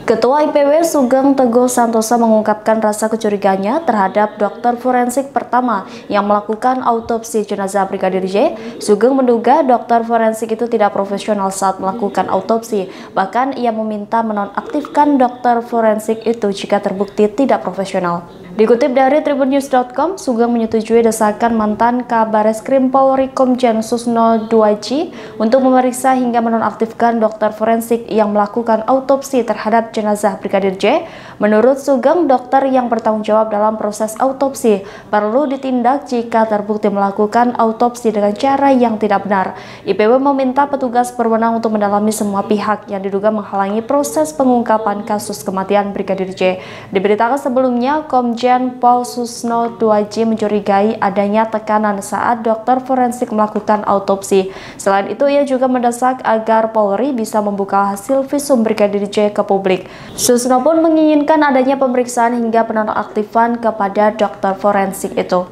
Ketua IPW Sugeng Teguh Santosa mengungkapkan rasa kecuriganya terhadap dokter forensik pertama yang melakukan autopsi jenazah Brigadir J. Sugeng menduga dokter forensik itu tidak profesional saat melakukan autopsi. Bahkan ia meminta menonaktifkan dokter forensik itu jika terbukti tidak profesional. Dikutip dari tribunnews.com, Sugeng menyetujui desakan mantan Kabareskrim Polri Komjen Susno 2J untuk memeriksa hingga menonaktifkan dokter forensik yang melakukan autopsi terhadap jenazah Brigadir J. Menurut Sugeng, dokter yang bertanggung jawab dalam proses autopsi perlu ditindak jika terbukti melakukan autopsi dengan cara yang tidak benar. IPW meminta petugas berwenang untuk mendalami semua pihak yang diduga menghalangi proses pengungkapan kasus kematian Brigadir J. Diberitakan sebelumnya, Komjen Pol Susno 2J mencurigai adanya tekanan saat dokter forensik melakukan autopsi. Selain itu, ia juga mendesak agar Polri bisa membuka hasil visum Brigadir J ke publik. Susno pun menginginkan adanya pemeriksaan hingga penonaktifan kepada dokter forensik itu.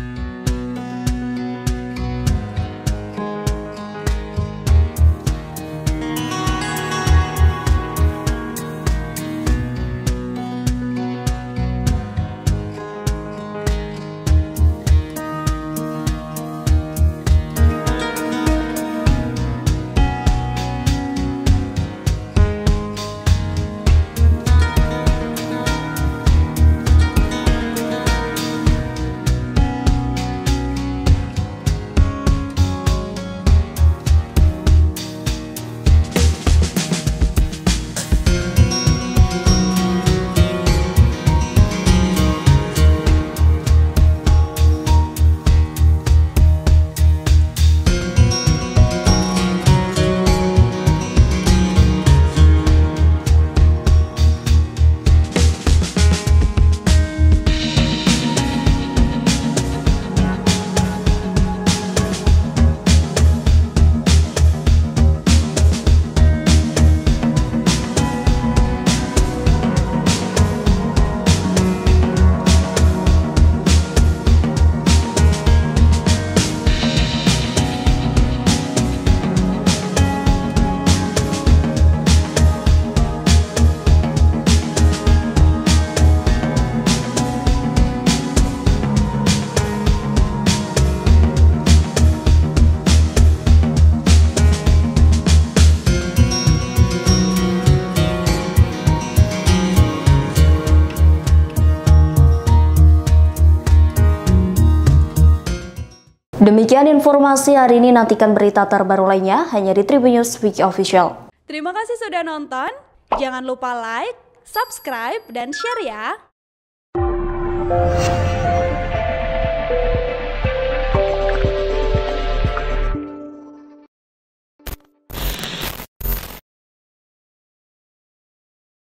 Demikian informasi hari ini, nantikan berita terbaru lainnya hanya di Tribunnews Wiki Official. Terima kasih sudah nonton, jangan lupa like, subscribe, dan share ya!